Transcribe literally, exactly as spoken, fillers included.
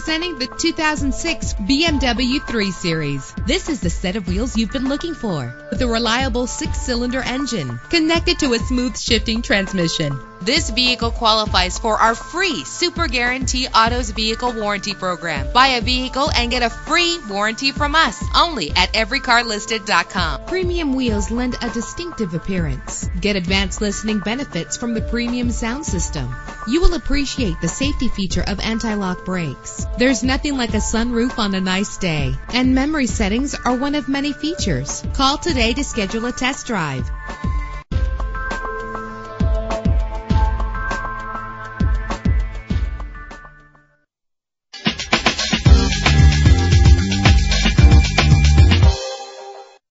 Presenting the two thousand six B M W three Series. This is the set of wheels you've been looking for, with a reliable six-cylinder engine connected to a smooth shifting transmission. This vehicle qualifies for our free Super Guarantee Autos Vehicle Warranty Program. Buy a vehicle and get a free warranty from us only at every car listed dot com. Premium wheels lend a distinctive appearance. Get advanced listening benefits from the premium sound system. You will appreciate the safety feature of anti-lock brakes. There's nothing like a sunroof on a nice day, and memory settings are one of many features. Call today to schedule a test drive.